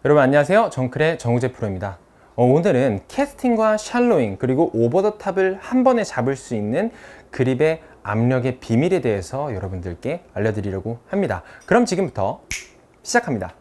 여러분 안녕하세요. 정클의 정우재 프로입니다. 오늘은 캐스팅과 샬로잉 그리고 오버 더 탑을 한 번에 잡을 수 있는 그립의 압력의 비밀에 대해서 여러분들께 알려드리려고 합니다. 그럼 지금부터 시작합니다.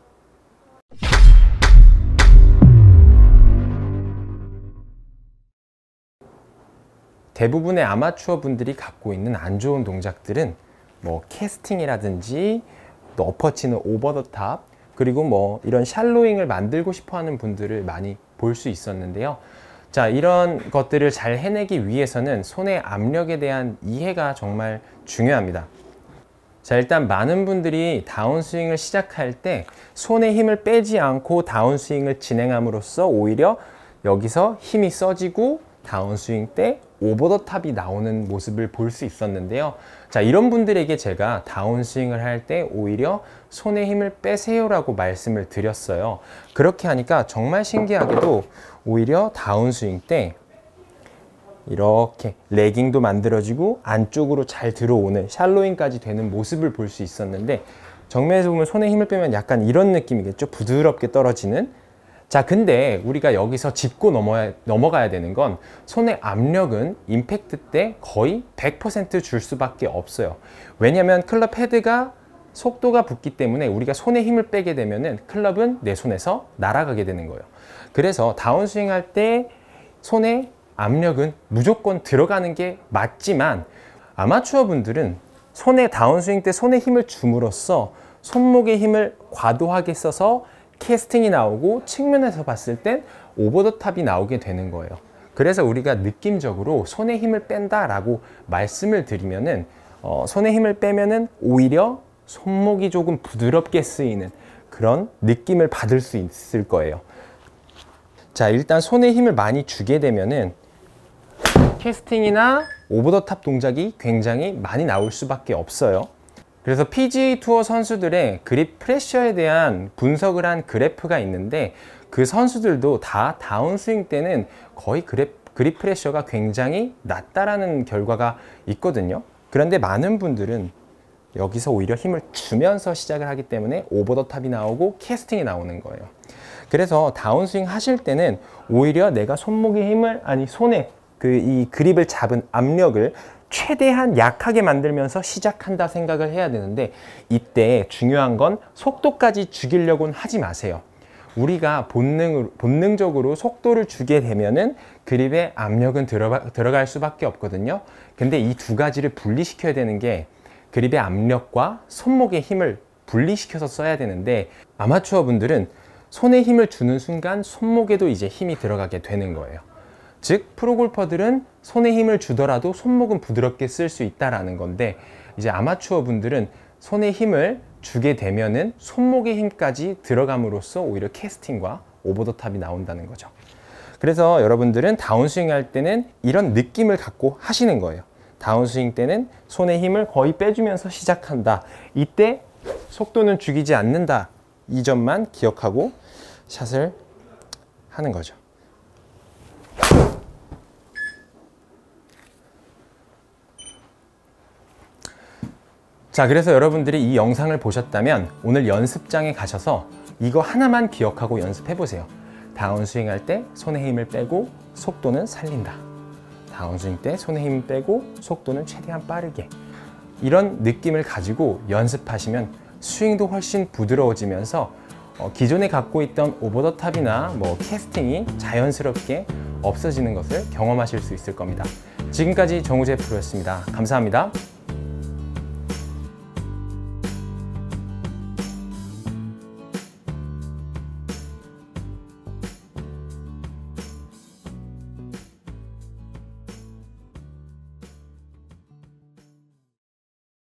대부분의 아마추어 분들이 갖고 있는 안 좋은 동작들은 캐스팅이라든지 또 엎어치는 오버 더 탑, 그리고 이런 샬로잉을 만들고 싶어 하는 분들을 많이 볼 수 있었는데요. 자, 이런 것들을 잘 해내기 위해서는 손의 압력에 대한 이해가 정말 중요합니다. 자, 일단 많은 분들이 다운스윙을 시작할 때 손에 힘을 빼지 않고 다운스윙을 진행함으로써 오히려 여기서 힘이 써지고 다운스윙 때 오버 더 탑이 나오는 모습을 볼 수 있었는데요. 자, 이런 분들에게 제가 다운스윙을 할 때 오히려 손에 힘을 빼세요 라고 말씀을 드렸어요. 그렇게 하니까 정말 신기하게도 오히려 다운스윙 때 이렇게 레깅도 만들어지고 안쪽으로 잘 들어오는 샬로잉까지 되는 모습을 볼 수 있었는데, 정면에서 보면 손에 힘을 빼면 약간 이런 느낌이겠죠. 부드럽게 떨어지는. 자, 근데 우리가 여기서 짚고 넘어가야 되는 건 손의 압력은 임팩트 때 거의 100% 줄 수밖에 없어요. 왜냐하면 클럽 헤드가 속도가 붙기 때문에 우리가 손에 힘을 빼게 되면은 클럽은 내 손에서 날아가게 되는 거예요. 그래서 다운스윙 할 때 손의 압력은 무조건 들어가는 게 맞지만, 아마추어 분들은 손에 다운스윙 때 손에 힘을 줌으로써 손목의 힘을 과도하게 써서 캐스팅이 나오고 측면에서 봤을 땐 오버 더 탑이 나오게 되는 거예요. 그래서 우리가 느낌적으로 손에 힘을 뺀다 라고 말씀을 드리면은 손에 힘을 빼면은 오히려 손목이 조금 부드럽게 쓰이는 그런 느낌을 받을 수 있을 거예요. 자, 일단 손에 힘을 많이 주게 되면은 캐스팅이나 오버 더 탑 동작이 굉장히 많이 나올 수밖에 없어요. 그래서 PGA 투어 선수들의 그립 프레셔에 대한 분석을 한 그래프가 있는데, 그 선수들도 다 다운스윙 때는 거의 그립 프레셔가 굉장히 낮다라는 결과가 있거든요. 그런데 많은 분들은 여기서 오히려 힘을 주면서 시작을 하기 때문에 오버 더 탑이 나오고 캐스팅이 나오는 거예요. 그래서 다운스윙 하실 때는 오히려 내가 손목의 힘을, 손에 이 그립을 잡은 압력을 최대한 약하게 만들면서 시작한다 생각을 해야 되는데, 이때 중요한 건 속도까지 죽이려고는 하지 마세요. 우리가 본능적으로 속도를 주게 되면은 그립의 압력은 들어갈 수밖에 없거든요. 근데 이 두 가지를 분리시켜야 되는 게, 그립의 압력과 손목의 힘을 분리시켜서 써야 되는데, 아마추어 분들은 손에 힘을 주는 순간 손목에도 이제 힘이 들어가게 되는 거예요. 즉, 프로골퍼들은 손에 힘을 주더라도 손목은 부드럽게 쓸 수 있다라는 건데, 이제 아마추어 분들은 손에 힘을 주게 되면은 손목의 힘까지 들어감으로써 오히려 캐스팅과 오버 더 탑이 나온다는 거죠. 그래서 여러분들은 다운스윙 할 때는 이런 느낌을 갖고 하시는 거예요. 다운스윙 때는 손에 힘을 거의 빼주면서 시작한다. 이때 속도는 죽이지 않는다. 이 점만 기억하고 샷을 하는 거죠. 자, 그래서 여러분들이 이 영상을 보셨다면 오늘 연습장에 가셔서 이거 하나만 기억하고 연습해 보세요. 다운스윙 할 때 손에 힘을 빼고 속도는 살린다. 다운스윙 때 손에 힘을 빼고 속도는 최대한 빠르게. 이런 느낌을 가지고 연습하시면 스윙도 훨씬 부드러워지면서 기존에 갖고 있던 오버 더 탑이나 캐스팅이 자연스럽게 없어지는 것을 경험하실 수 있을 겁니다. 지금까지 정우재 프로였습니다. 감사합니다.